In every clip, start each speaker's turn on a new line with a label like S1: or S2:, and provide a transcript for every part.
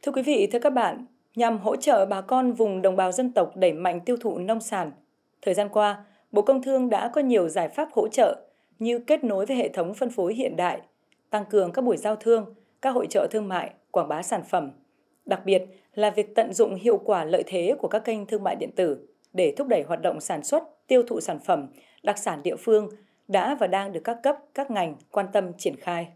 S1: Thưa quý vị, thưa các bạn, nhằm hỗ trợ bà con vùng đồng bào dân tộc đẩy mạnh tiêu thụ nông sản, thời gian qua, Bộ Công Thương đã có nhiều giải pháp hỗ trợ như kết nối với hệ thống phân phối hiện đại, tăng cường các buổi giao thương, các hội chợ thương mại, quảng bá sản phẩm. Đặc biệt là việc tận dụng hiệu quả lợi thế của các kênh thương mại điện tử để thúc đẩy hoạt động sản xuất, tiêu thụ sản phẩm, đặc sản địa phương đã và đang được các cấp, các ngành quan tâm triển khai.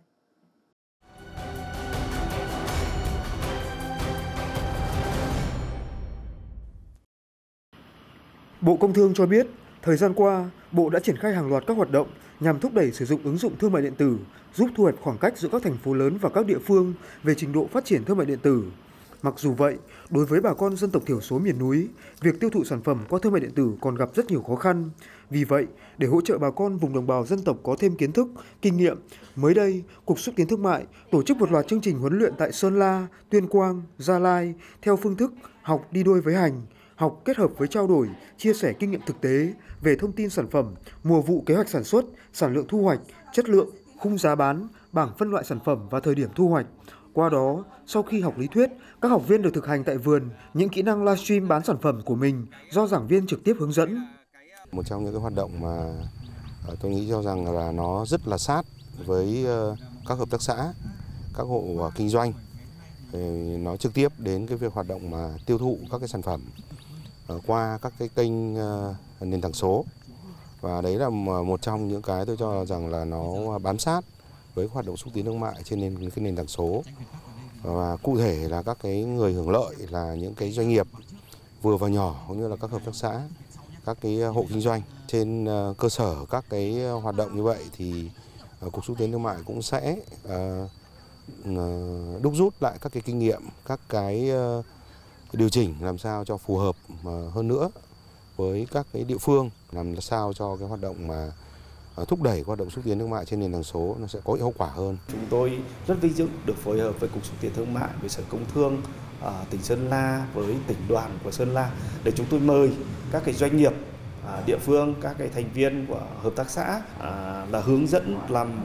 S2: Bộ Công Thương cho biết, thời gian qua, Bộ đã triển khai hàng loạt các hoạt động nhằm thúc đẩy sử dụng ứng dụng thương mại điện tử, giúp thu hẹp khoảng cách giữa các thành phố lớn và các địa phương về trình độ phát triển thương mại điện tử. Mặc dù vậy, đối với bà con dân tộc thiểu số miền núi, việc tiêu thụ sản phẩm qua thương mại điện tử còn gặp rất nhiều khó khăn. Vì vậy, để hỗ trợ bà con vùng đồng bào dân tộc có thêm kiến thức, kinh nghiệm, mới đây, Cục Xúc tiến Thương mại tổ chức một loạt chương trình huấn luyện tại Sơn La, Tuyên Quang, Gia Lai theo phương thức học đi đôi với hành, học kết hợp với trao đổi, chia sẻ kinh nghiệm thực tế về thông tin sản phẩm, mùa vụ kế hoạch sản xuất, sản lượng thu hoạch, chất lượng, khung giá bán, bảng phân loại sản phẩm và thời điểm thu hoạch. Qua đó, sau khi học lý thuyết, các học viên được thực hành tại vườn những kỹ năng livestream bán sản phẩm của mình do giảng viên trực tiếp hướng dẫn.
S3: Một trong những cái hoạt động mà tôi nghĩ cho rằng là nó rất là sát với các hợp tác xã, các hộ kinh doanh. Nó trực tiếp đến cái việc hoạt động mà tiêu thụ các cái sản phẩm qua các cái kênh nền tảng số. Và đấy là một trong những cái tôi cho rằng là nó bám sát với hoạt động xúc tiến thương mại trên cái nền tảng số. Và cụ thể là các cái người hưởng lợi là những cái doanh nghiệp vừa và nhỏ cũng như là các hợp tác xã, các cái hộ kinh doanh. Trên cơ sở các cái hoạt động như vậy thì Cục Xúc tiến Thương mại cũng sẽ đúc rút lại các cái kinh nghiệm, các cái điều chỉnh làm sao cho phù hợp hơn nữa với các cái địa phương, làm sao cho cái hoạt động mà thúc đẩy hoạt động xúc tiến thương mại trên nền tảng số nó sẽ có hiệu quả hơn.
S4: Chúng tôi rất vinh dự được phối hợp với Cục Xúc tiến Thương mại, với Sở Công Thương tỉnh Sơn La, với tỉnh đoàn của Sơn La để chúng tôi mời các cái doanh nghiệp địa phương, các cái thành viên của hợp tác xã là hướng dẫn làm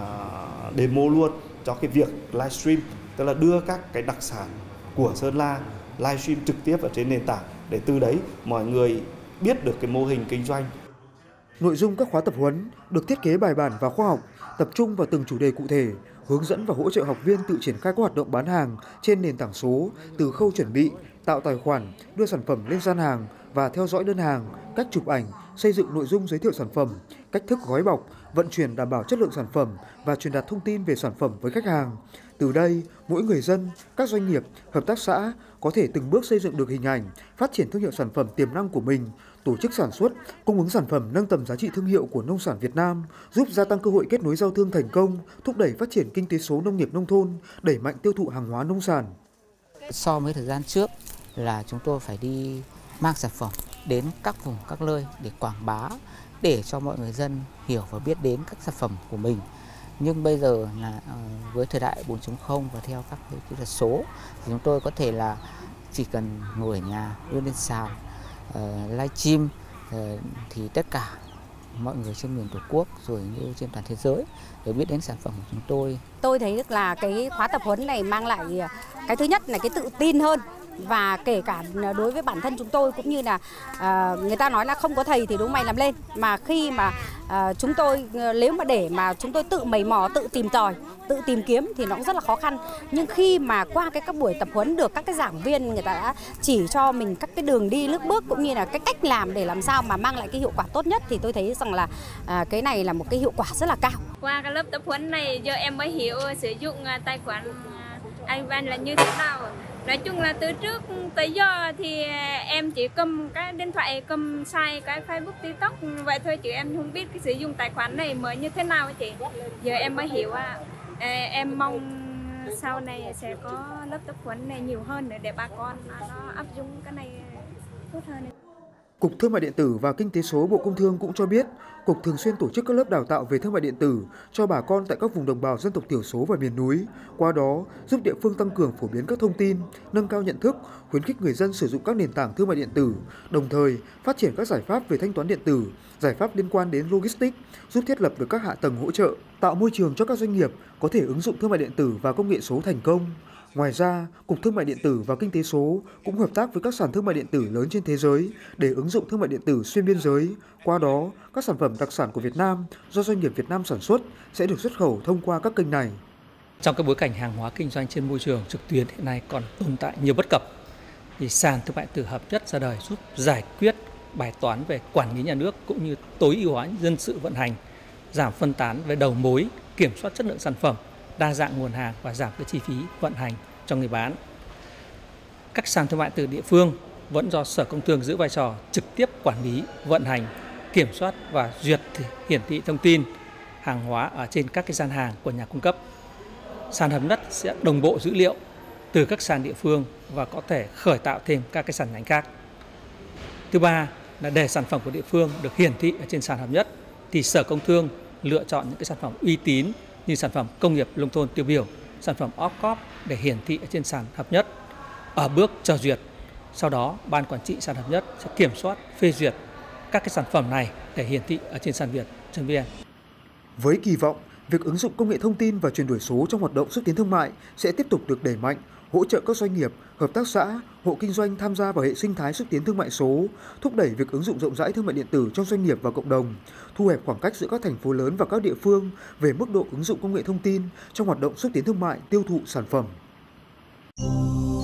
S4: demo luôn cho cái việc livestream, tức là đưa các cái đặc sản của Sơn La livestream trực tiếp ở trên nền tảng để từ đấy mọi người biết được cái mô hình kinh doanh.
S2: Nội dung các khóa tập huấn được thiết kế bài bản và khoa học, tập trung vào từng chủ đề cụ thể, hướng dẫn và hỗ trợ học viên tự triển khai các hoạt động bán hàng trên nền tảng số từ khâu chuẩn bị, tạo tài khoản, đưa sản phẩm lên gian hàng và theo dõi đơn hàng, cách chụp ảnh, xây dựng nội dung giới thiệu sản phẩm, cách thức gói bọc, vận chuyển đảm bảo chất lượng sản phẩm và truyền đạt thông tin về sản phẩm với khách hàng. Từ đây, mỗi người dân, các doanh nghiệp, hợp tác xã có thể từng bước xây dựng được hình ảnh, phát triển thương hiệu sản phẩm tiềm năng của mình, tổ chức sản xuất, cung ứng sản phẩm nâng tầm giá trị thương hiệu của nông sản Việt Nam, giúp gia tăng cơ hội kết nối giao thương thành công, thúc đẩy phát triển kinh tế số nông nghiệp nông thôn, đẩy mạnh tiêu thụ hàng hóa nông sản.
S5: So với thời gian trước là chúng tôi phải đi mang sản phẩm đến các vùng, các nơi để quảng bá, để cho mọi người dân hiểu và biết đến các sản phẩm của mình. Nhưng bây giờ là với thời đại 4.0 và theo các cái kỹ thuật số thì chúng tôi có thể là chỉ cần ngồi ở nhà, đưa lên sàn, livestream thì tất cả mọi người trên miền Tổ quốc rồi như trên toàn thế giới đều biết đến sản phẩm của chúng tôi.
S6: Tôi thấy là cái khóa tập huấn này mang lại cái thứ nhất là cái tự tin hơn. Và kể cả đối với bản thân chúng tôi cũng như là người ta nói là không có thầy thì đố mày làm lên. Mà khi mà chúng tôi nếu mà để mà chúng tôi tự mày mò, tự tìm tòi, tự tìm kiếm thì nó cũng rất là khó khăn. Nhưng khi mà qua các buổi tập huấn được các cái giảng viên người ta đã chỉ cho mình các cái đường đi nước bước cũng như là cái cách làm để làm sao mà mang lại cái hiệu quả tốt nhất thì tôi thấy rằng là cái này là một cái hiệu quả rất là cao.
S7: Qua cái lớp tập huấn này giờ em mới hiểu sử dụng tài khoản Agribank là như thế nào. Nói chung là từ trước tới giờ thì em chỉ cầm cái điện thoại, cầm xài cái Facebook, TikTok vậy thôi chứ em không biết cái sử dụng tài khoản này mới như thế nào chị. Giờ em mới hiểu em mong sau này sẽ có lớp tập huấn này nhiều hơn để bà con nó áp dụng cái này tốt hơn.
S2: Cục Thương mại điện tử và Kinh tế số Bộ Công Thương cũng cho biết, Cục thường xuyên tổ chức các lớp đào tạo về thương mại điện tử cho bà con tại các vùng đồng bào dân tộc thiểu số và miền núi. Qua đó, giúp địa phương tăng cường phổ biến các thông tin, nâng cao nhận thức, khuyến khích người dân sử dụng các nền tảng thương mại điện tử, đồng thời phát triển các giải pháp về thanh toán điện tử, giải pháp liên quan đến logistics, giúp thiết lập được các hạ tầng hỗ trợ, tạo môi trường cho các doanh nghiệp có thể ứng dụng thương mại điện tử và công nghệ số thành công. Ngoài ra, Cục Thương mại điện tử và Kinh tế số cũng hợp tác với các sàn thương mại điện tử lớn trên thế giới để ứng dụng thương mại điện tử xuyên biên giới. Qua đó, các sản phẩm đặc sản của Việt Nam do doanh nghiệp Việt Nam sản xuất sẽ được xuất khẩu thông qua các kênh này.
S8: Trong cái bối cảnh hàng hóa kinh doanh trên môi trường trực tuyến hiện nay còn tồn tại nhiều bất cập, thì sàn thương mại điện tử hợp nhất ra đời giúp giải quyết bài toán về quản lý nhà nước cũng như tối ưu hóa nhân sự vận hành, giảm phân tán về đầu mối, kiểm soát chất lượng sản phẩm, đa dạng nguồn hàng và giảm cái chi phí vận hành cho người bán. Các sàn thương mại điện tử địa phương vẫn do Sở Công Thương giữ vai trò trực tiếp quản lý, vận hành, kiểm soát và duyệt hiển thị thông tin hàng hóa ở trên các cái gian hàng của nhà cung cấp. Sàn hợp nhất sẽ đồng bộ dữ liệu từ các sàn địa phương và có thể khởi tạo thêm các cái sàn nhánh khác. Thứ ba là để sản phẩm của địa phương được hiển thị ở trên sàn hợp nhất thì Sở Công Thương lựa chọn những cái sản phẩm uy tín như sản phẩm công nghiệp nông thôn tiêu biểu, sản phẩm OCOP để hiển thị ở trên sàn hợp nhất. Ở bước chờ duyệt, sau đó Ban Quản trị sàn hợp nhất sẽ kiểm soát phê duyệt các cái sản phẩm này để hiển thị ở trên sàn Việt.vn.
S2: Với kỳ vọng, việc ứng dụng công nghệ thông tin và chuyển đổi số trong hoạt động xúc tiến thương mại sẽ tiếp tục được đẩy mạnh, hỗ trợ các doanh nghiệp, hợp tác xã, hộ kinh doanh tham gia vào hệ sinh thái xúc tiến thương mại số, thúc đẩy việc ứng dụng rộng rãi thương mại điện tử trong doanh nghiệp và cộng đồng, thu hẹp khoảng cách giữa các thành phố lớn và các địa phương về mức độ ứng dụng công nghệ thông tin trong hoạt động xúc tiến thương mại, tiêu thụ sản phẩm.